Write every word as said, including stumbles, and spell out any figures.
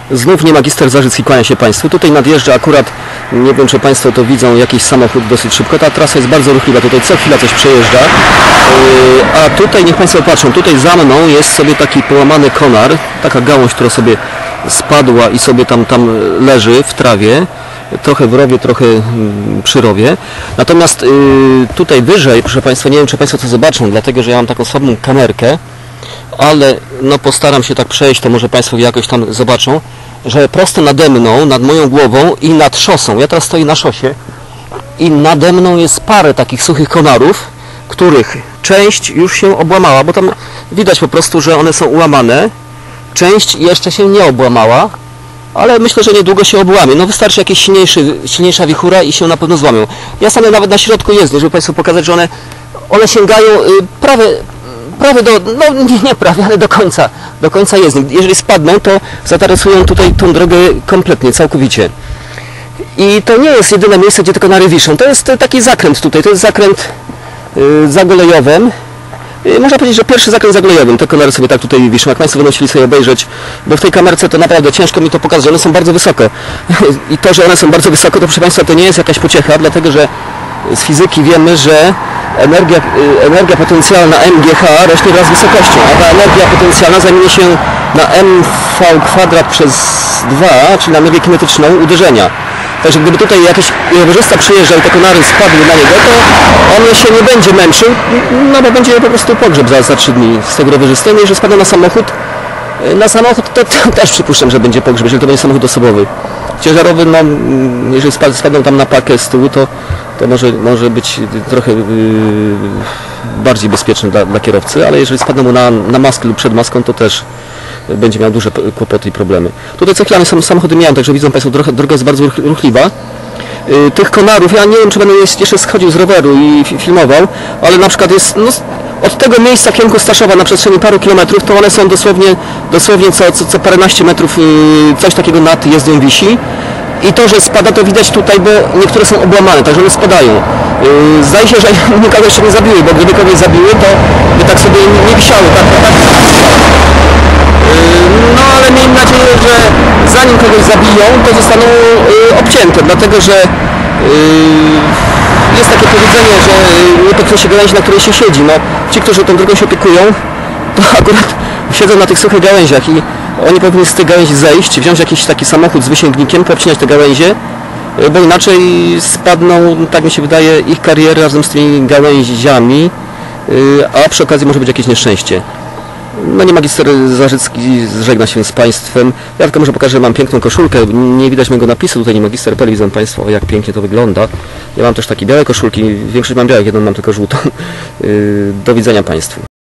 Znów nie magister Zarzycki, kłania się Państwu. Tutaj nadjeżdża akurat, nie wiem czy Państwo to widzą, jakiś samochód dosyć szybko. Ta trasa jest bardzo ruchliwa, tutaj co chwila coś przejeżdża. Yy, a tutaj niech Państwo patrzą, tutaj za mną jest sobie taki połamany konar, taka gałąź, która sobie spadła i sobie tam, tam leży w trawie. Trochę w rowie, trochę przy rowie. Natomiast yy, tutaj wyżej, proszę Państwa, nie wiem czy Państwo to zobaczą, dlatego że ja mam taką słabą kamerkę, ale no postaram się tak przejść, to może Państwo jakoś tam zobaczą, że prosto nade mną, nad moją głową i nad szosą, ja teraz stoję na szosie i nade mną jest parę takich suchych konarów, których część już się obłamała, bo tam widać po prostu, że one są ułamane, część jeszcze się nie obłamała, ale myślę, że niedługo się obłamie. No wystarczy jakieś silniejszy, silniejsza wichura i się na pewno złamią. Ja stanę nawet na środku jezdni, żeby Państwu pokazać, że one, one sięgają prawie, prawie do, no nie, nie prawie, ale do końca, do końca jezdni. Jeżeli spadną, to zatarysują tutaj tą drogę kompletnie, całkowicie. I to nie jest jedyne miejsce, gdzie te konary wiszą. To jest taki zakręt tutaj, to jest zakręt yy, za Golejowem. Można powiedzieć, że pierwszy zakręt za Golejowym, te konary sobie tak tutaj wiszą, jak Państwo będą chcieli sobie obejrzeć, bo w tej kamerce to naprawdę ciężko mi to pokazać, one są bardzo wysoko. I to, że one są bardzo wysoko, to proszę Państwa, to nie jest jakaś pociecha, dlatego że z fizyki wiemy, że energia, energia potencjalna M G H rośnie wraz z wysokością, a ta energia potencjalna zamieni się na M V kwadrat przez dwa, czyli na energię kinetyczną uderzenia. Także gdyby tutaj jakiś rowerzysta przyjeżdżał i te konary spadły na niego, to on się nie będzie męczył, no bo będzie po prostu pogrzeb za, za trzy dni z tego rowerzysty. No jeżeli spadną na samochód, na samochód to, to też przypuszczam, że będzie pogrzeb, jeżeli to będzie samochód osobowy. Ciężarowy, no jeżeli spadną tam na pakę z tyłu, to, to może, może być trochę yy, bardziej bezpieczny dla, dla kierowcy, ale jeżeli spadną mu na, na maskę lub przed maską, to też będzie miał duże kłopoty i problemy. Tutaj co chwilę samochody miałem, także widzą Państwo, droga, droga jest bardzo ruchliwa. Yy, tych konarów, ja nie wiem czy będę jeszcze schodził z roweru i filmował, ale na przykład jest, no, od tego miejsca kierunku Staszowa na przestrzeni paru kilometrów, to one są dosłownie, dosłownie co, co, co paręnaście metrów yy, coś takiego nad jezdnią wisi. I to, że spada, to widać tutaj, bo niektóre są obłamane, także one spadają. Yy, zdaje się, że nikogo jeszcze nie zabiły, bo gdyby kogoś zabiły, to by tak sobie nie, nie wisiały. Tak, tak, tak. No ale miejmy nadzieję, że zanim kogoś zabiją, to zostaną y, obcięte, dlatego że y, jest takie powiedzenie, że nie potknie się gałęzi, na której się siedzi. No, ci, którzy tą drogą się opiekują, to akurat siedzą na tych suchych gałęziach i oni powinni z tych gałęzi zejść, wziąć jakiś taki samochód z wysięgnikiem, popcinać te gałęzie, bo inaczej spadną, tak mi się wydaje, ich kariery razem z tymi gałęziami, y, a przy okazji może być jakieś nieszczęście. No nie magister Zarzycki żegna się z Państwem. Ja tylko może pokażę, że mam piękną koszulkę. Nie widać mojego napisu, tutaj nie magister kropka p l. Widzą Państwo, jak pięknie to wygląda. Ja mam też takie białe koszulki, większość mam białych, jedną mam tylko żółtą. Do widzenia Państwu.